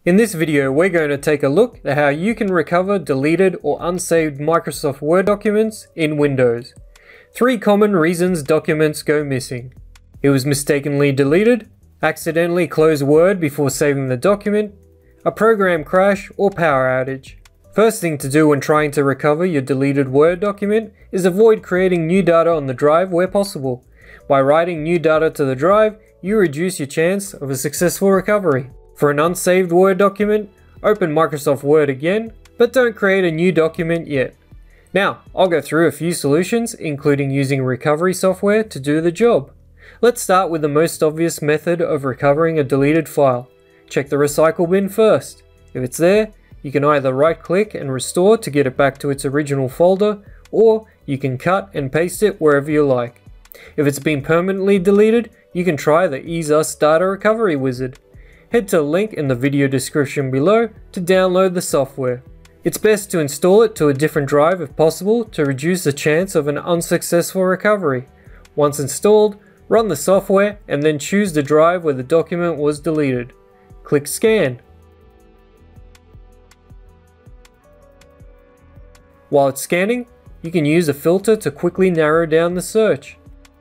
In this video, we're going to take a look at how you can recover deleted or unsaved Microsoft Word documents in Windows. 3 common reasons documents go missing. It was mistakenly deleted, accidentally closed Word before saving the document, a program crash, or power outage. First thing to do when trying to recover your deleted Word document is avoid creating new data on the drive where possible. By writing new data to the drive, you reduce your chance of a successful recovery. For an unsaved Word document, open Microsoft Word again, but don't create a new document yet. Now, I'll go through a few solutions, including using recovery software to do the job. Let's start with the most obvious method of recovering a deleted file. Check the recycle bin first. If it's there, you can either right-click and restore to get it back to its original folder, or you can cut and paste it wherever you like. If it's been permanently deleted, you can try the EaseUS data recovery wizard. Head to the link in the video description below to download the software. It's best to install it to a different drive if possible to reduce the chance of an unsuccessful recovery. Once installed, run the software and then choose the drive where the document was deleted. Click Scan. While it's scanning, you can use a filter to quickly narrow down the search.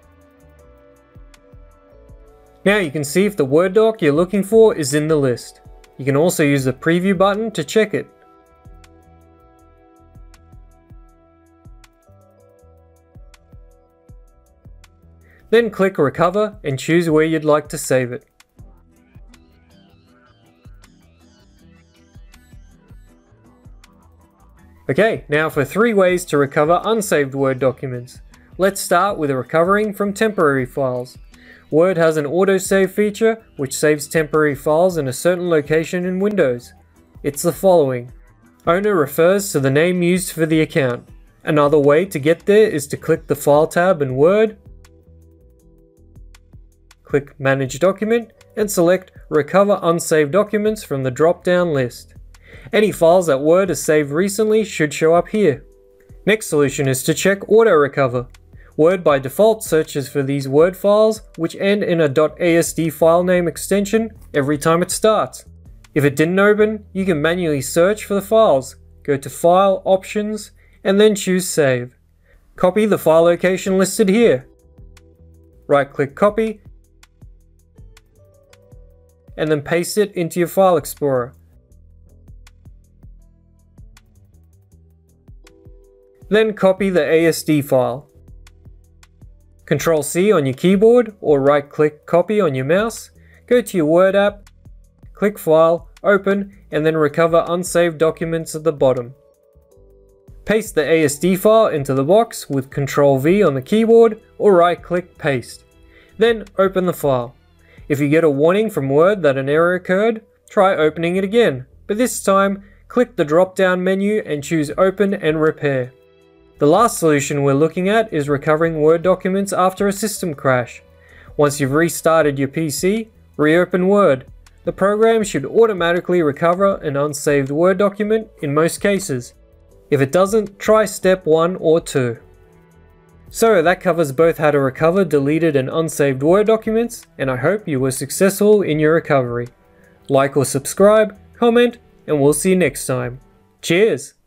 Now you can see if the Word doc you're looking for is in the list. You can also use the preview button to check it. Then click Recover and choose where you'd like to save it. Okay, now for 3 ways to recover unsaved Word documents. Let's start with recovering from temporary files. Word has an autosave feature which saves temporary files in a certain location in Windows. It's the following. Owner refers to the name used for the account. Another way to get there is to click the File tab in Word, click Manage Document, and select Recover Unsaved Documents from the drop-down list. Any files that Word has saved recently should show up here. Next solution is to check Auto Recover. Word by default searches for these Word files which end in a .asd file name extension every time it starts. If it didn't open, you can manually search for the files. Go to File, Options, and then choose Save. Copy the file location listed here. Right-click Copy, and then paste it into your File Explorer. Then copy the ASD file. Ctrl+C on your keyboard or right-click Copy on your mouse. Go to your Word app, click File, Open, and then Recover Unsaved Documents at the bottom. Paste the ASD file into the box with Ctrl+V on the keyboard or right-click Paste. Then open the file. If you get a warning from Word that an error occurred, try opening it again, but this time click the drop-down menu and choose Open and Repair. The last solution we're looking at is recovering Word documents after a system crash. Once you've restarted your PC, reopen Word. The program should automatically recover an unsaved Word document in most cases. If it doesn't, try step 1 or 2. So that covers both how to recover deleted and unsaved Word documents, and I hope you were successful in your recovery. Like or subscribe, comment, and we'll see you next time. Cheers!